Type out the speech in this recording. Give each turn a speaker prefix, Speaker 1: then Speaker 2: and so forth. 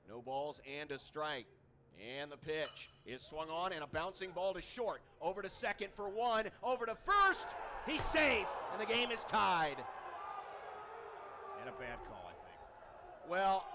Speaker 1: No balls and a strike. And the pitch is swung on, and a bouncing ball to short. Over to second for one. Over to first. He's safe, and the game is tied.
Speaker 2: And a bad call, I think.
Speaker 1: Well,